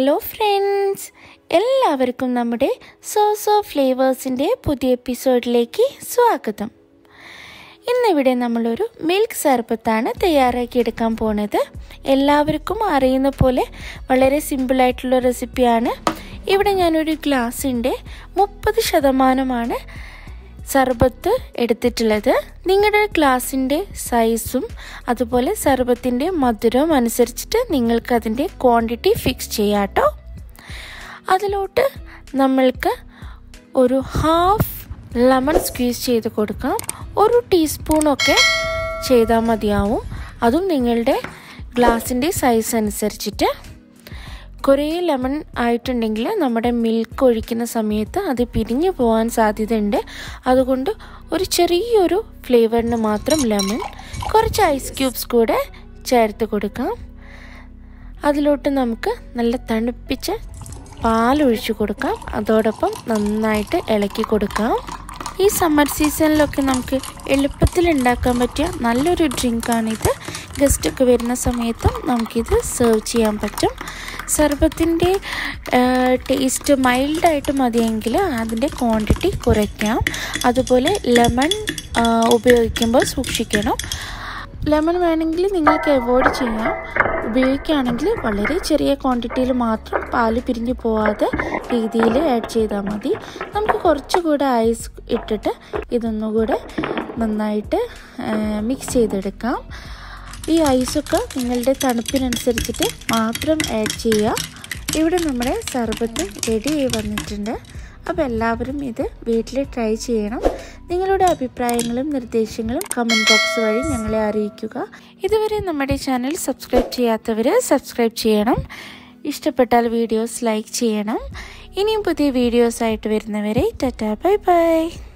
Hello friends, എല്ലാവർക്കും നമ്മുടെ sauce of ഫ്ലേവേഴ്സിൻ്റെ പുതിയ എപ്പിസോഡിലേക്ക് സ്വാഗതം. ഇന്നിവിടെ നമ്മളൊരു മിൽക്ക് സർബത്താണ് തയ്യാറാക്കിയെടുക്കാൻ പോണത്. എല്ലാവർക്കും അറിയുന്ന പോലെ വളരെ സിമ്പിളായിട്ടുള്ള റെസിപ്പിയാണ്. ഇവിടെ ഞാനൊരു ഗ്ലാസിൻ്റെ 30% സർബത്ത് എടുത്തിട്ടുള്ളത്. നിങ്ങളുടെ ഗ്ലാസിൻ്റെ സൈസും അതുപോലെ സർബത്തിൻ്റെ മധുരവും അനുസരിച്ചിട്ട് നിങ്ങൾക്കതിൻ്റെ ക്വാണ്ടിറ്റി ഫിക്സ് ചെയ്യാം കേട്ടോ. അതിലോട്ട് നമ്മൾക്ക് ഒരു ഹാഫ് ലെമൺ സ്ക്വീസ് ചെയ്ത് കൊടുക്കാം. 1 ടീസ്പൂണൊക്കെ ചെയ്താൽ മതിയാവും. അതും നിങ്ങളുടെ ഗ്ലാസിൻ്റെ സൈസ് അനുസരിച്ചിട്ട്. കുറേ ലെമൺ ആയിട്ടുണ്ടെങ്കിൽ നമ്മുടെ മിൽക്ക് ഒഴിക്കുന്ന സമയത്ത് അത് പിരിഞ്ഞു പോകാൻ സാധ്യതയുണ്ട്. അതുകൊണ്ട് ഒരു ചെറിയൊരു ഫ്ലേവറിന് മാത്രം ലെമൺ, കുറച്ച് ഐസ് ക്യൂബ്സ് കൂടെ ചേർത്ത് കൊടുക്കാം. അതിലോട്ട് നമുക്ക് നല്ല തണുപ്പിച്ച പാലൊഴിച്ച് കൊടുക്കാം. അതോടൊപ്പം നന്നായിട്ട് ഇളക്കി കൊടുക്കാം. ഈ സമ്മർ സീസണിലൊക്കെ നമുക്ക് എളുപ്പത്തിൽ ഉണ്ടാക്കാൻ പറ്റിയ നല്ലൊരു ഡ്രിങ്കാണിത്. ഗസ്റ്റൊക്കെ വരുന്ന സമയത്തും നമുക്കിത് സെർവ് ചെയ്യാൻ പറ്റും. സർബത്തിൻ്റെ ടേസ്റ്റ് മൈൽഡായിട്ട് മതിയെങ്കിൽ അതിൻ്റെ ക്വാണ്ടിറ്റി കുറയ്ക്കാം. അതുപോലെ ലെമൺ ഉപയോഗിക്കുമ്പോൾ സൂക്ഷിക്കണം. ലെമൺ വേണമെങ്കിൽ നിങ്ങൾക്ക് അവോയ്ഡ് ചെയ്യാം. ഉപയോഗിക്കുകയാണെങ്കിൽ വളരെ ചെറിയ ക്വാണ്ടിറ്റിയിൽ മാത്രം പാല് പിരിഞ്ഞു പോവാതെ രീതിയിൽ ആഡ് ചെയ്താൽ മതി. നമുക്ക് കുറച്ചുകൂടെ ഐസ് ഇട്ടിട്ട് ഇതൊന്നുകൂടെ നന്നായിട്ട് മിക്സ് ചെയ്തെടുക്കാം. ഈ ഐസൊക്കെ നിങ്ങളുടെ തണുപ്പിനനുസരിച്ചിട്ട് മാത്രം ആഡ് ചെയ്യുക. ഇവിടെ നമ്മുടെ സർബത്ത് റെഡി ആയി വന്നിട്ടുണ്ട്. അപ്പോൾ എല്ലാവരും ഇത് വീട്ടിൽ ട്രൈ ചെയ്യണം. നിങ്ങളുടെ അഭിപ്രായങ്ങളും നിർദ്ദേശങ്ങളും കമൻറ്റ് ബോക്സ് വഴി ഞങ്ങളെ അറിയിക്കുക. ഇതുവരെ നമ്മുടെ ചാനൽ സബ്സ്ക്രൈബ് ചെയ്യാത്തവർ സബ്സ്ക്രൈബ് ചെയ്യണം. ഇഷ്ടപ്പെട്ടാൽ വീഡിയോസ് ലൈക്ക് ചെയ്യണം. ഇനിയും പുതിയ വീഡിയോസായിട്ട് വരുന്നവരെ ടാറ്റാ ബൈ ബൈ.